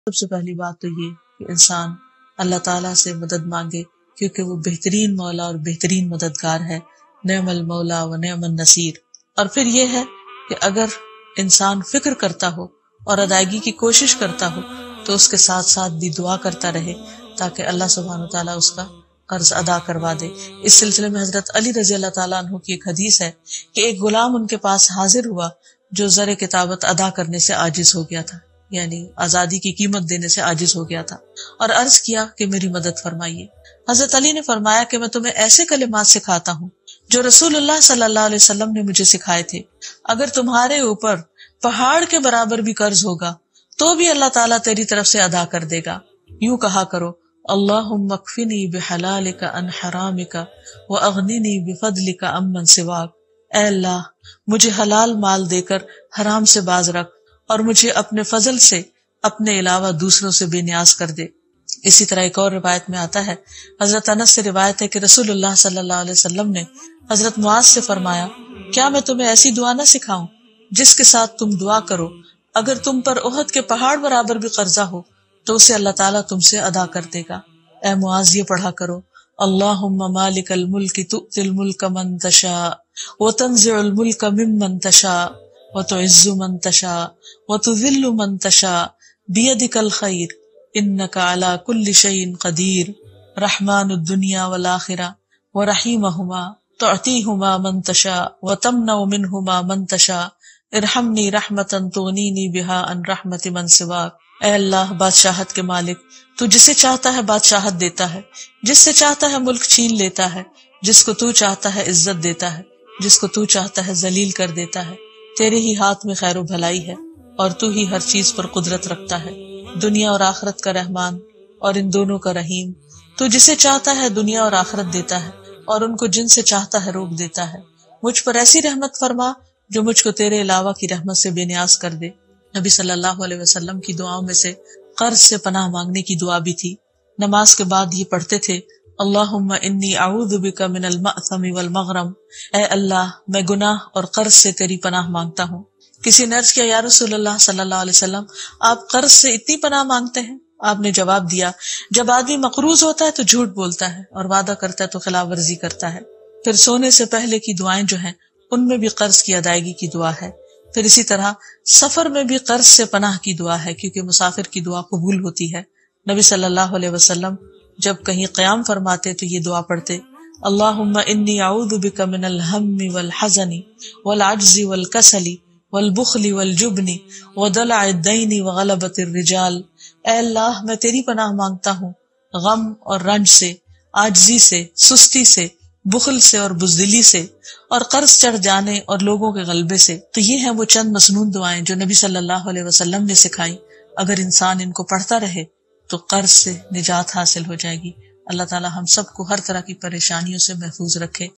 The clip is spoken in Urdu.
سب سے پہلی بات تو یہ کہ انسان اللہ تعالیٰ سے مدد مانگے، کیونکہ وہ بہترین مولا اور بہترین مددگار ہے، نعم المولا و نعم النصیر۔ اور پھر یہ ہے کہ اگر انسان فکر کرتا ہو اور ادائیگی کی کوشش کرتا ہو تو اس کے ساتھ ساتھ بھی دعا کرتا رہے تاکہ اللہ سبحانہ وتعالیٰ اس کا قرض ادا کروا دے۔ اس سلسلے میں حضرت علی رضی اللہ تعالیٰ عنہ کی ایک حدیث ہے کہ ایک غلام ان کے پاس حاضر ہوا جو زر کتابت ادا کرنے سے عاجز ہو گیا تھا، یعنی آزادی کی قیمت دینے سے عاجز ہو گیا تھا، اور عرض کیا کہ میری مدد فرمائیے۔ حضرت علی نے فرمایا کہ میں تمہیں ایسے کلمات سکھاتا ہوں جو رسول اللہ صلی اللہ علیہ وسلم نے مجھے سکھائے تھے، اگر تمہارے اوپر پہاڑ کے برابر بھی قرض ہوگا تو بھی اللہ تعالیٰ تیری طرف سے ادا کر دے گا۔ یوں کہا کرو، اللہم اکفنی بحلالک عن حرامک واغننی بفضلک عمن سواک۔ اے اللہ، مجھے حلال مال دے کر حرام سے باز رکھ اور مجھے اپنے فضل سے اپنے علاوہ دوسروں سے بے نیاز کر دے۔ اسی طرح ایک اور روایت میں آتا ہے، حضرت انس سے روایت ہے کہ رسول اللہ صلی اللہ علیہ وسلم نے حضرت معاذ سے فرمایا، کیا میں تمہیں ایسی دعا نہ سکھاؤں جس کے ساتھ تم دعا کرو اگر تم پر احد کے پہاڑ برابر بھی قرضہ ہو تو اسے اللہ تعالیٰ تم سے ادا کر دے گا۔ اے معاذ، یہ پڑھا کرو، اللہم مالک الملک تؤتی الملک من تشاء وتنزع الملک ممن تشاء وتعز من تشاء وتذل من تشاء بیدک الخیر انک علی کل شیء قدیر، رحمن الدنیا والآخرہ ورحیمہما تعطیہما من تشاء وتمنع منہما من تشاء، ارحمنی رحمتا تغنینی بہا عن رحمت من سواک۔ اے اللہ، بادشاہت کے مالک، تو جسے چاہتا ہے بادشاہت دیتا ہے، جس سے چاہتا ہے ملک چھین لیتا ہے، جس کو تو چاہتا ہے عزت دیتا ہے، جس کو تو چاہتا ہے ذلیل کر دیتا ہے۔ تیرے ہی ہاتھ میں خیر و بھلائی ہے اور تو ہی ہر چیز پر قدرت رکھتا ہے، دنیا اور آخرت کا رحمان اور ان دونوں کا رحیم۔ تو جسے چاہتا ہے دنیا اور آخرت دیتا ہے اور ان کو جن سے چاہتا ہے روک دیتا ہے۔ مجھ پر ایسی رحمت فرما جو مجھ کو تیرے علاوہ کی رحمت سے بے نیاز کر دے۔ نبی صلی اللہ علیہ وسلم کی دعاؤں میں سے قرض سے پناہ مانگنے کی دعا بھی تھی۔ نماز کے بعد یہ پڑھتے تھے، اللہم انی اعوذ بک من المأثم والمغرم۔ اے اللہ، میں گناہ اور قرض سے تیری پناہ مانگتا ہوں۔ کسی نے عرض کیا، یا رسول اللہ صلی اللہ علیہ وسلم، آپ قرض سے اتنی پناہ مانگتے ہیں؟ آپ نے جواب دیا، جب آدمی مقروض ہوتا ہے تو جھوٹ بولتا ہے اور وعدہ کرتا ہے تو خلاف ورزی کرتا ہے۔ پھر سونے سے پہلے کی دعائیں جو ہیں ان میں بھی قرض کی ادائیگی کی دعا ہے۔ پھر اسی طرح سفر میں بھی قرض سے پناہ کی دعا ہے، کیونکہ مسافر کی دعا قبول ہوتی ہے۔ نبی صلی اللہ علیہ وسلم جب کہیں قیام فرماتے تو یہ دعا پڑھتے، اللہم انی اعوذ بک من الہم والحزن والعجز والکسل والبخل والجبن ودلع الدین وغلبۃ الرجال۔ اے اللہ، میں تیری پناہ مانگتا ہوں غم اور رنج سے، عاجزی سے، سستی سے، بخل سے اور بزدلی سے، اور قرض چڑھ جانے اور لوگوں کے غلبے سے۔ تو یہ ہیں وہ چند مسنون دعائیں جو نبی صلی اللہ علیہ وسلم نے سکھائیں۔ اگر انسان ان کو پڑھتا رہے تو قرض سے نجات حاصل ہو جائے گی۔ اللہ تعالی ہم سب کو ہر طرح کی پریشانیوں سے محفوظ رکھے۔